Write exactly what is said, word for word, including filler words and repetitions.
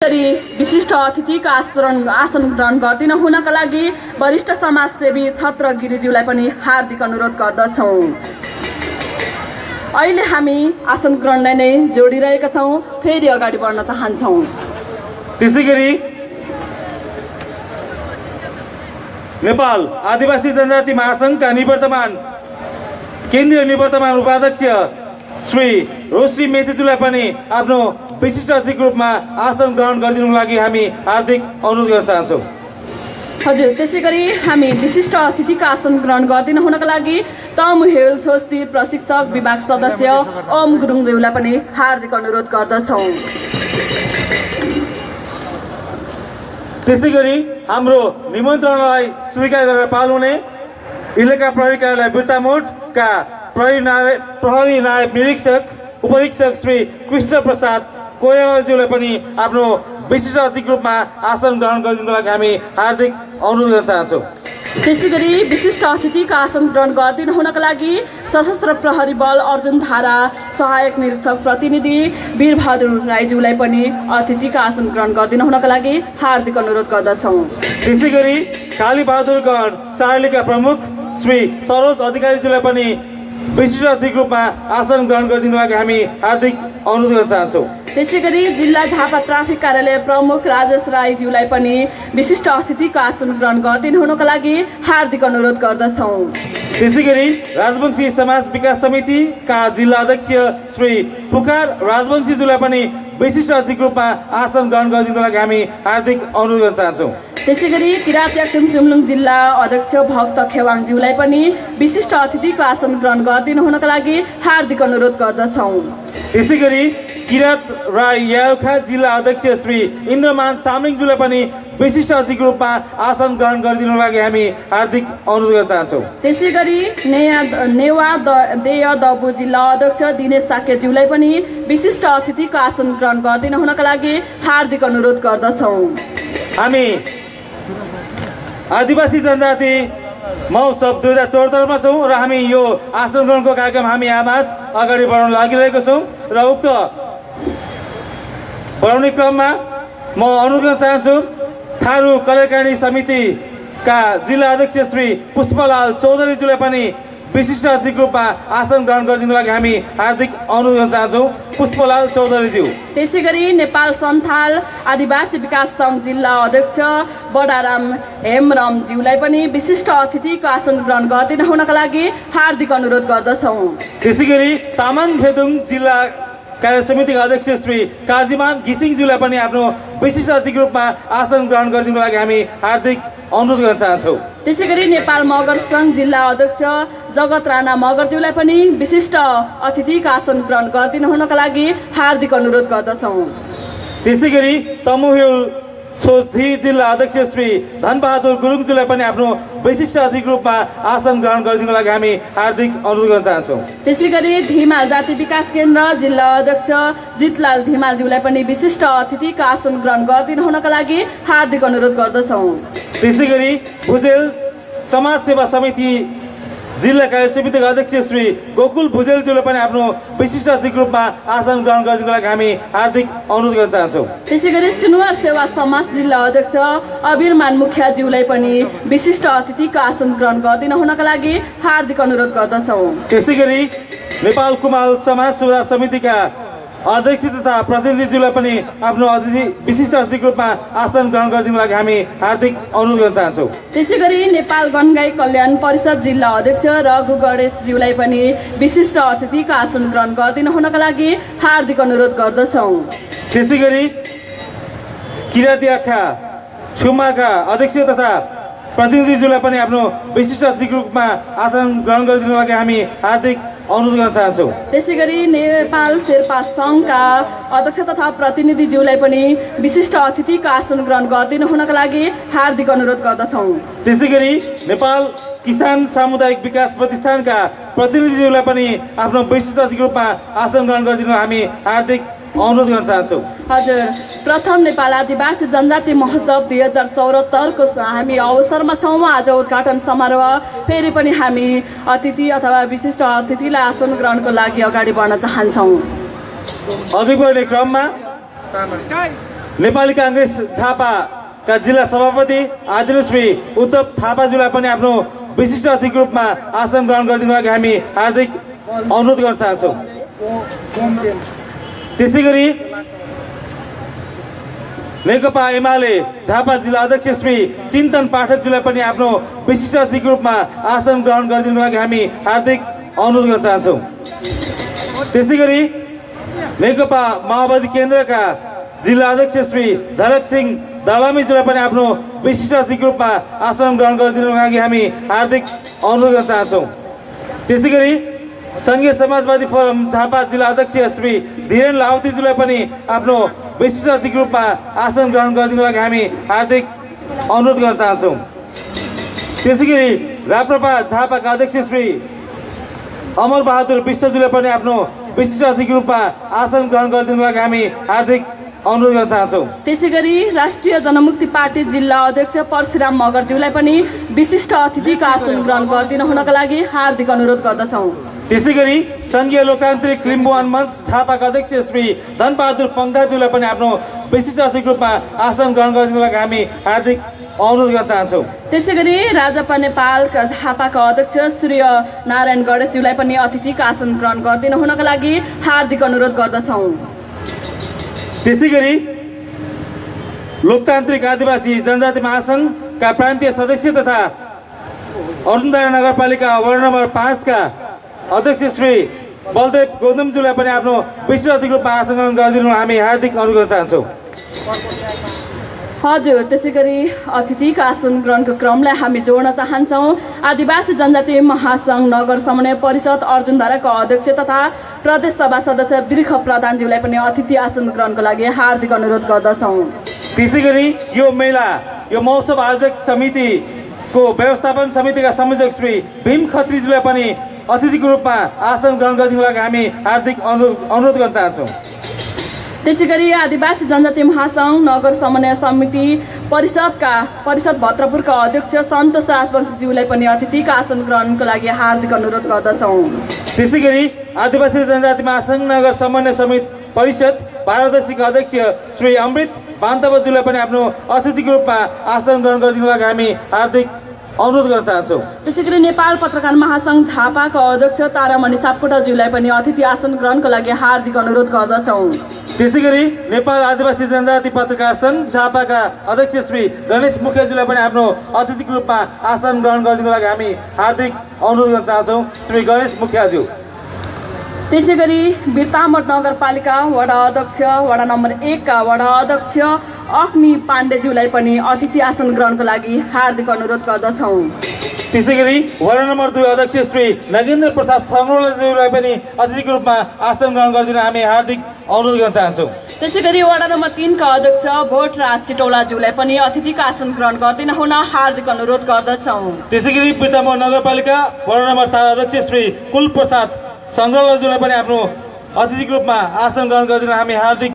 विशिष्ट अतिथिका आसन आसन ग्रहण गर्दिन हुनका लागि वरिष्ठ समाजसेवी छत्र गिरिज्यूलाई पनि हार्दिक अनुरोध गर्दछौँ। अहिले हामी आसन ग्रहणलाई नै जोडिरहेका छौँ, फेरि अगाडि बढ्न चाहन्छौँ। त्यसैगरी नेपाल आदिवासी जनजाति महासंघका निवर्तमान केन्द्रीय निवर्तमान उपाध्यक्ष श्री रोश्री मेचेजुलाई पनि आफ्नो विशिष्ट अतिथिको रूपमा आसन ग्रहण गरिदिनुको लागि हामी हार्दिक अनुरोध गर्न चाहन्छौँ। हजुर, त्यसैगरी हामी विशिष्ट अतिथिका आसन ग्रहण गर्दिन हुनका लागि तमु हेल स्वस्ति प्रशिक्षक विभाग सदस्य ओम गुरुङज्यूलाई पनि हार्दिक अनुरोध गर्दछौँ। त्यसैगरी हाम्रो निमन्त्रणलाई स्वीकार गरेर पाल्नुहुने इलाका प्रहरी कार्यालय बिर्तामोडका प्रहरी नायक प्रहरी नायब निरीक्षक उपरीक्षक श्री कृष्ण प्रसाद कोइरालाज्यूलाई पनि आफ्नो विशिष्ट अतिथिको रूपमा आसन ग्रहण गरिदिनुको लागि हामी हार्दिक अनुरोध गर्न चाहन्छौँ। त्यसैगरी विशिष्ट अतिथिका आसन ग्रहण गर्दिन हुनका लागि सशस्त्र प्रहरी बल अर्जुन धारा सहायक निरीक्षक प्रतिनिधि वीरबहादुर राईज्यूलाई पनि अतिथिका आसन ग्रहण गर्दिन हुनका लागि हार्दिक अनुरोध गर्दछौँ। त्यसैगरी कालीबहादुरगढ सार्लीका प्रमुख श्री सरोज अधिकारीज्यूलाई पनि विशिष्ट अतिथिको रूपमा आसन ग्रहण गरिदिनुको लागि हामी हार्दिक अनुरोध गर्न चाहन्छौँ। त्यसैगरी जिल्ला झापा ट्राफिक कार्यालय प्रमुख राजेश राईज्यूलाई पनि विशिष्ट अतिथिको आसन ग्रहण गरिदिनु हुनका लागि हार्दिक अनुरोध गर्दछौँ। त्यसैगरी राजवंशी समाज विकास समितिका जिल्ला अध्यक्ष श्री पुकार राजवंशीज्यूलाई पनि विशिष्ट अतिथिको रूपमा आसन ग्रहण गरिदिनुको लागि हामी हार्दिक अनुरोध गर्न चाहन्छौँ। त्यसैगरी किराँत याक्सुम जुम्लुङ जिल्ला अध्यक्ष भक्त खेवाङज्यूलाई पनि विशिष्ट अतिथिको आसन ग्रहण गरिदिनु हुनका लागि हार्दिक अनुरोध गर्दछौँ। त्यसैगरी किराँत राई याउखा जिल्ला अध्यक्ष श्री इन्द्रमान चामलिङज्यूलाई पनि विशिष्ट अतिथिको रूपमा आसन ग्रहण गरिदिनुको लागि हामी हार्दिक अनुरोध गर्न चाहन्छौँ। त्यसैगरी नेया नेवा देय दबु जिल्ला अध्यक्ष दिनेश साकेज्यूलाई पनि विशिष्ट अतिथिको आसन ग्रहण गरिदिनु हुनका लागि हार्दिक अनुरोध गर्दछौँ। हामी आदिवासी जनजाति महोत्सव दुई हजार चौहत्तरमा छौँ र हामी यो आसन ग्रहणको कार्यक्रम हामी आमाज अगाडि बढाउन लागिरहेको छौँ र उक्त बढाउने क्रममा म अनुरोध गर्न चाहन्छु थारू कल्याणकारी समितिका जिल्ला अध्यक्ष श्री पुष्पलाल चौधरीज्यूलाई पनि विशिष्ट अतिथिको रूपमा आसन ग्रहण गरिदिनुको लागि हामी हार्दिक अनुरोध गर्न चाहन्छौँ। पुष्पलाल चौधरीज्यू। त्यसैगरी नेपाल सन्थाल आदिवासी विकास सङ्घ जिल्ला अध्यक्ष बडाराम हेमरामज्यूलाई पनि विशिष्ट अतिथिको आसन ग्रहण गरिदिनु हुनका लागि हार्दिक अनुरोध गर्दछौँ। त्यसैगरी तामाङ फेदुङ जिल्ला कार्य समितिका अध्यक्ष श्री काजीमान घिसिङज्यूलाई पनि आफ्नो विशिष्ट अतिथिको रूपमा आसन ग्रहण गरिदिनुको लागि हामी हार्दिक अनुरोध गर्न चाहन्छौँ। त्यसैगरी नेपाल मगर सङ्घ जिल्ला अध्यक्ष जगत राणा मगरज्यूलाई पनि विशिष्ट अतिथिको आसन ग्रहण गरिदिनु हुनका लागि हार्दिक अनुरोध गर्दछौँ। त्यसैगरी तमुहुल छोथी जिल्ला अध्यक्ष श्री धनबहादुर गुरुङज्यूलाई पनि आफ्नो विशिष्ट अतिथिको रूपमा आसन ग्रहण गरिदिनुको लागि हामी हार्दिक अनुरोध गर्न चाहन्छौँ। त्यसैगरी धिमाल जाति विकास केन्द्र जिल्ला अध्यक्ष जितलाल धिमालज्यूलाई पनि विशिष्ट अतिथिको आसन ग्रहण गरिदिनु हुनका लागि हार्दिक अनुरोध गर्दछौँ। त्यसैगरी भुजेल समाज सेवा समिति जिल्ला कार्य समितिका अध्यक्ष श्री गोकुल भुजेलज्यूले पनि आफ्नो विशिष्ट अतिथिको रूपमा आसन ग्रहण गरिदिनुको लागि हामी हार्दिक अनुरोध गर्न चाहन्छौँ। त्यसैगरी सुनुवार सेवा समाज जिल्ला अध्यक्ष अबिरमान मुखियाज्यूलाई पनि विशिष्ट अतिथिको आसन ग्रहण गरिदिनु हुनका लागि हार्दिक अनुरोध गर्दछौँ। त्यसैगरी नेपाल कुमाल समाज सुधार समितिका अध्यक्ष तथा प्रतिनिधिज्यूलाई पनि आफ्नो अतिथि विशिष्ट अतिथिको रूपमा आसन ग्रहण गरिदिनुको लागि हामी हार्दिक अनुरोध गर्न चाहन्छौँ। त्यसैगरी नेपाल वनगाई कल्याण परिषद जिल्ला अध्यक्ष रघु गणेशज्यूलाई पनि विशिष्ट अतिथिको आसन ग्रहण गरिदिनु हुनका लागि हार्दिक अनुरोध गर्दछौँ। त्यसैगरी किराँत याखा छुमाका अध्यक्ष तथा प्रतिनिधिज्यूलाई पनि आफ्नो विशिष्ट अतिथिको रूपमा आसन ग्रहण गरिदिनुको लागि हामी हार्दिक अनुरोध गर्न चाहन्छौँ। त्यसैगरी नेपाल शेर्पा सङ्घका अध्यक्ष तथा प्रतिनिधिज्यूलाई पनि विशिष्ट अतिथिको आसन ग्रहण गरिदिनु हुनका लागि हार्दिक अनुरोध गर्दछौँ। त्यसैगरी नेपाल किसान सामुदायिक विकास प्रतिष्ठानका प्रतिनिधिज्यूलाई पनि आफ्नो विशिष्ट अतिथिको रूपमा आसन ग्रहण गरिदिनु हामी हार्दिक अनुरोध गर्न चाहन्छौँ। हजुर, प्रथम नेपाल आदिवासी जनजाति महोत्सव दुई हजार चौहत्तरको हामी अवसरमा छौँ। आज उद्घाटन समारोह फेरि पनि हामी अतिथि अथवा विशिष्ट अतिथिलाई आसन ग्रहणको लागि अगाडि बढ्न चाहन्छौँ। अघि बढ्ने क्रममा नेपाली काङ्ग्रेस झापाका जिल्ला सभापति आदरणीय श्री उद्धव थापाज्यूलाई पनि आफ्नो विशिष्ट अतिथिको रूपमा आसन ग्रहण गरिदिनुको लागि हामी हार्दिक अनुरोध गर्न चाहन्छौँ। त्यसै गरी नेकपा एमाले झापा जिल्ला अध्यक्ष श्री चिन्तन पाठकज्यूलाई पनि आफ्नो विशिष्ट अतिथिको रूपमा आसन ग्रहण गरिदिनुको लागि हामी हार्दिक अनुरोध गर्न चाहन्छौँ। त्यसै गरी नेकपा माओवादी केन्द्रका जिल्ला अध्यक्ष श्री झलक सिंह दलामीज्यूलाई पनि आफ्नो विशिष्ट अतिथिको रूपमा आसन ग्रहण गरिदिनुको लागि हामी हार्दिक अनुरोध गर्न चाहन्छौँ। त्यसै गरी संघीय समाजवादी फोरम झापा जिल्ला अध्यक्ष श्री धीरेन लाउतीज्यूलाई पनि आफ्नो विशिष्ट अतिथिको रूपमा आसन ग्रहण गरिदिनुको लागि हामी हार्दिक अनुरोध गर्न चाहन्छौँ। त्यसै गरी राप्रपा झापाका अध्यक्ष श्री अमर बहादुर विष्टज्यूलाई पनि आफ्नो विशिष्ट अतिथिको रूपमा आसन ग्रहण गरिदिनुको लागि हामी हार्दिक अनुरोध गर्न चाहन्छौँ। त्यसै गरी राष्ट्रिय जनमुक्ति पार्टी जिल्ला अध्यक्ष परशुराम मगरज्यूलाई पनि विशिष्ट अतिथिको आसन ग्रहण गरिदिनु हुनका लागि हार्दिक अनुरोध गर्दछौँ। त्यसै गरी संघीय लोकतान्त्रिक लिम्बुवान मञ्च झापाका अध्यक्ष श्री धनबहादुर पङ्खाज्यूलाई पनि आफ्नो विशिष्ट अतिथिको रूपमा आसन ग्रहण गरिदिनुको लागि हामी हार्दिक अनुरोध गर्न चाहन्छौँ। त्यसै गरी राजपा नेपालका झापाका अध्यक्ष सूर्य नारायण गणेशज्यूलाई पनि अतिथिको आसन ग्रहण गरिदिनु हुनका लागि हार्दिक अनुरोध गर्दछौँ। त्यसै गरी लोकतान्त्रिक आदिवासी जनजाति महासङ्घका प्रान्तीय सदस्य तथा अर्जुनधारा नगरपालिका वार्ड नम्बर पाँचका अध्यक्ष श्री बलदेव गौतमज्यूलाई पनि आफ्नो विशिष्ट अतिथिको रूपमा आसन ग्रहण गरिदिनु हामी हार्दिक अनुरोध गर्न चाहन्छौँ। हजुर, त्यसै गरी अतिथिको आसन ग्रहणको क्रमलाई हामी जोड्न चाहन्छौँ। आदिवासी जनजाति महासङ्घ नगर समन्वय परिषद अर्जुनधाराका अध्यक्ष तथा प्रदेश सभा सदस्य बिर्ख प्रधानज्यूलाई पनि अतिथि आसन ग्रहणको लागि हार्दिक अनुरोध गर्दछौँ। त्यसै गरी यो मेला यो महोत्सव आयोजक समितिको व्यवस्थापन समितिका संयोजक श्री भीम खत्रीज्यूलाई पनि अतिथिको रूपमा आसन ग्रहण गरिदिनुको लागि हामी हार्दिक अनुरोध गर्न चाहन्छौँ। त्यसै गरी आदिवासी जनजाति महासङ्घ नगर समन्वय समिति परिषदका परिषद भद्रपुरका अध्यक्ष सन्तोष राजवंशीज्यूलाई पनि अतिथिको आसन ग्रहणको लागि हार्दिक अनुरोध गर्दछौँ। त्यसै गरी आदिवासी जनजाति महासङ्घ नगर समन्वय समिति परिषद पारदर्शीका अध्यक्ष श्री अमृत बान्तवज्यूलाई पनि आफ्नो अतिथिको रूपमा आसन ग्रहण गरिदिनुको लागि हामी हार्दिक अनुरोध गर्न चाहन्छौँ। त्यसै गरी नेपाल पत्रकार महासङ्घ झापाका अध्यक्ष तारामणि सापकोटाज्यूलाई पनि अतिथि आसन ग्रहणको लागि हार्दिक अनुरोध गर्दछौँ। त्यसै गरी नेपाल आदिवासी जनजाति पत्रकार सङ्घ झापाका अध्यक्ष श्री गणेश मुखियाज्यूलाई पनि आफ्नो अतिथिको रूपमा आसन ग्रहण गरिदिनुको लागि हामी हार्दिक अनुरोध गर्न चाहन्छौँ श्री गणेश मुखियाज्यू। त्यसै गरी बिर्तामोट नगरपालिका वडा अध्यक्ष वडा नम्बर एकका वडा अध्यक्ष अग्नि पाण्डेज्यूलाई पनि अतिथि आसन ग्रहणको लागि हार्दिक अनुरोध गर्दछौँ। त्यसै गरी वडा नम्बर दुई अध्यक्ष श्री नगेन्द्र प्रसाद सङ्ग्रौलाज्यूलाई पनि अतिथिको रूपमा आसन ग्रहण गरिदिन हामी हार्दिक अनुरोध गर्न चाहन्छौँ। त्यसै गरी वडा नम्बर तीनका अध्यक्ष भोटराज चिटौलाज्यूलाई पनि अतिथिको आसन ग्रहण गरिदिन हुन हार्दिक अनुरोध गर्दछौँ। त्यसै गरी बिर्तामोट नगरपालिका वडा नम्बर चार अध्यक्ष श्री कुल प्रसाद सङ्ग्रौलाज्यूलाई पनि आफ्नो अतिथिको रूपमा आसन ग्रहण गरिदिन हामी हार्दिक